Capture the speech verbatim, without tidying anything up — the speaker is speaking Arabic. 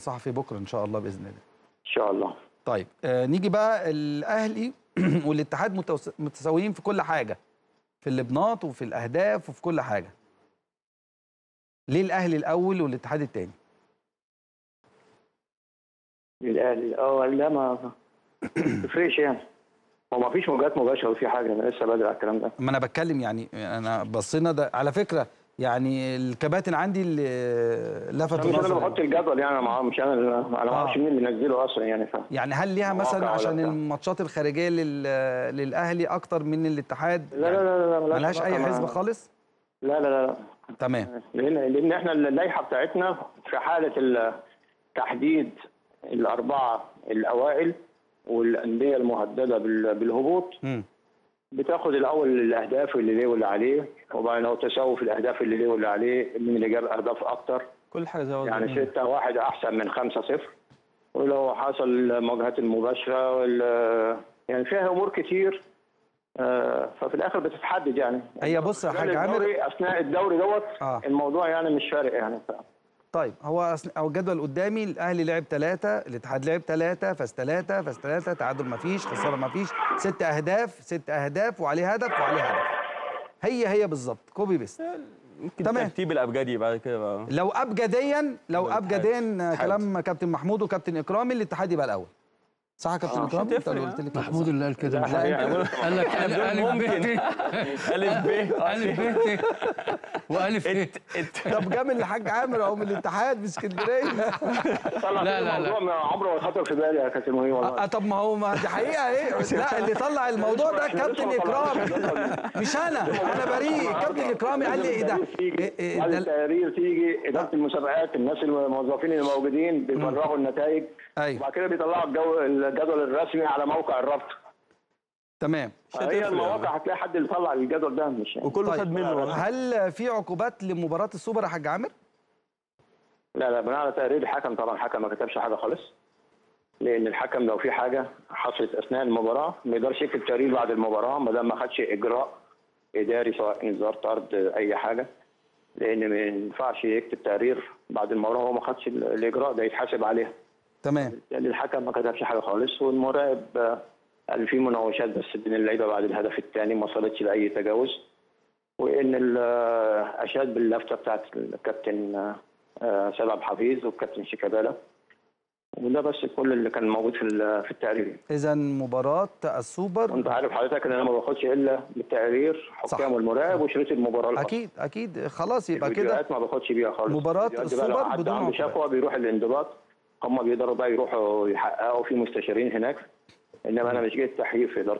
صحفي بكره ان شاء الله باذن الله. ان شاء الله. طيب آه نيجي بقى الاهلي والاتحاد متساويين في كل حاجه، في اللبنات وفي الاهداف وفي كل حاجه. ليه الاهلي الاول والاتحاد الثاني؟ الاهلي الاول لا ما تفرقش يعني، هو ما فيش موجات مباشره وفي حاجه، انا لسه بدري على الكلام ده. ما انا بتكلم يعني، انا بصينا ده على فكره يعني الكباتن عندي اللي لفتوا نظري. نظري. انا اللي بحط الجدول يعني، انا مش انا انا ما اعرفش مين اللي بينزله اصلا يعني. ف... يعني هل ليها مثلا عشان الماتشات الخارجيه لل... للاهلي اكتر من الاتحاد؟ لا لا لا لا ما لهاش اي حسبه خالص؟ لا لا لا. تمام. لان لان احنا اللائحه بتاعتنا في حاله تحديد الاربعه الاوائل والانديه المهدده بالهبوط، م. بتاخد الاول الاهداف اللي ليه واللي عليه، وبعدين لو تساوي في الاهداف اللي ليه واللي عليه مين اللي جاب اهداف اكتر، كل حاجه زي يعني ستة واحد احسن من خمسة صفر. ولو حصل المواجهات المباشره يعني فيها امور كتير، ففي الاخر بتتحدد يعني. هي بص يا حاج عامر، اثناء الدوري دوت آه. الموضوع يعني مش فارق يعني. ف... طيب هو او الجدول قدامي، الاهلي لعب ثلاثة، الاتحاد لعب ثلاثة، فاز ثلاثة، فاز ثلاثة، تعادل ما فيش، خساره ما فيش، ست اهداف، ست اهداف وعليه هدف وعليه هدف. هي هي بالظبط كوبي بيست. يمكن ترتيب الابجدي بعد كده بقى. لو ابجديا لو ابجديا كلام كابتن محمود وكابتن اكرامي الاتحاد يبقى الاول. صح يا كابتن اكرامي؟ انت اللي قلت لي محمود اللي قال كده. لا قال لك ممكن الف ب الف ب والف ب. طب جامل الحاج عامر اهو من الاتحاد في اسكندريه. لا لا لا الموضوع عمره ما خطر في بالي يا كابتن مهيب والله. اه طب ما هو ما دي حقيقه ايه؟ لا اللي طلع الموضوع ده كابتن اكرامي مش انا، انا بريء. كابتن اكرامي قال لي ايه ده؟ بعد التقارير تيجي اداره المسابقات، الناس الموظفين الموجودين بيفرغوا النتائج، وبعد كده بيطلعوا الجو الجدول الرسمي على موقع الرابطه. تمام. هي المواقع هتلاقي حد اللي طلع الجدول ده مش يعني. وكله طيب. خد منه. هل في عقوبات لمباراه السوبر يا حاج عامر؟ لا لا، بناء على تقرير الحكم طبعا. الحكم ما كتبش حاجه خالص، لان الحكم لو في حاجه حصلت اثناء المباراه ما يقدرش يكتب تقرير بعد المباراه ما دام ما خدش اجراء اداري سواء انذار طرد اي حاجه، لان ما ينفعش يكتب تقرير بعد المباراه وهو ما خدش الاجراء ده يتحاسب عليها. تمام. لان الحكم ما كتبش حاجه خالص، والمراقب قال في مناوشات بس بين اللعيبه بعد الهدف الثاني ما وصلتش لاي تجاوز، وان اشاد باللفته بتاعت الكابتن سلام حفيظ والكابتن شيكابالا، وده بس كل اللي كان موجود في في التقرير. اذا مباراه السوبر وانت عارف حضرتك ان انا ما باخدش الا بالتقرير حكام والمراقب وشريط المباراه الخاص. اكيد اكيد خلاص يبقى كده. الفيديوهات ما باخدش بيها خالص. مباراه السوبر بدون عنده شكوى بيروح الانضباط، هم بيقدروا بقى يروحوا يحققوا في مستشارين هناك، انما انا مش جاي التحقيق في اداره